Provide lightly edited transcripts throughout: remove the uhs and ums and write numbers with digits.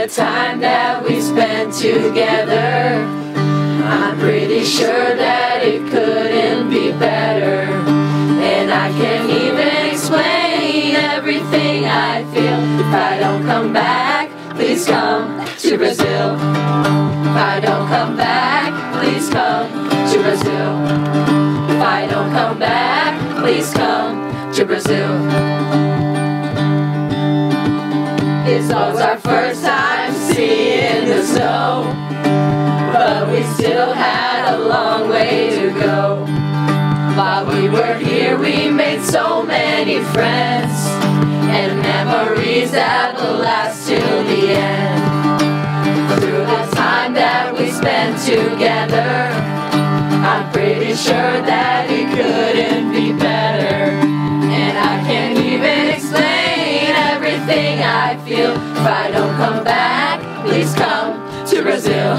the time that we spent together, I'm pretty sure that it couldn't be better. And I can't even explain everything I feel. If I don't come back, please come to Brazil. If I don't come back, please come to Brazil. If I don't come back, please come to Brazil. This was our first time seeing the snow, but we still had a long way to go. While we were here, we made so many friends and memories that will last till the end. Through the time that we spent together, I'm pretty sure that it couldn't be better. And I can't even explain everything I feel. If I don't come back, please come to Brazil.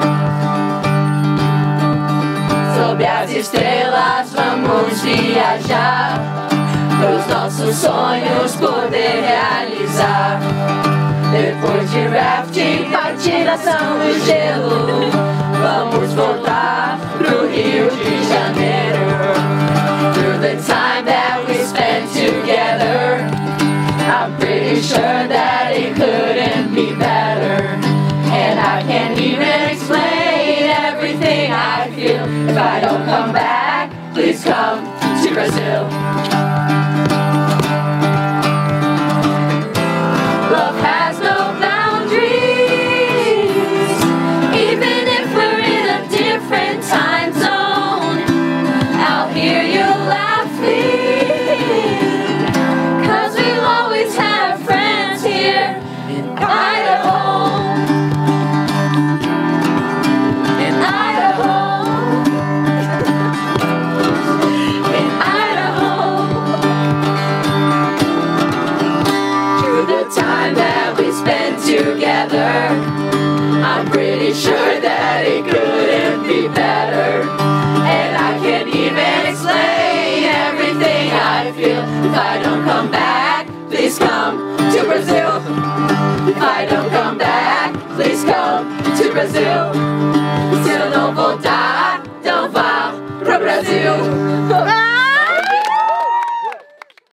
Sob as estrelas vamos viajar, os nossos sonhos poder realizar. Depois de rafting, patinação no gelo, vamos voltar pro Rio de Janeiro. Through the time that we spent together, I'm pretty sure that it couldn't be better. And I can't even explain everything I feel. If I don't come back, please come to Brazil. Love has no boundaries, even if we're in a different time zone. I'll hear you laughing, 'cause we'll always have friends here in Idaho. In Idaho. In Idaho. Through the time that we spent together, I'm pretty sure that it couldn't be better. And I can't even explain everything I feel. If I don't come back, please come to Brazil. If I don't come back, please come to Brazil. Se eu não voltar, então vá pro Brasil.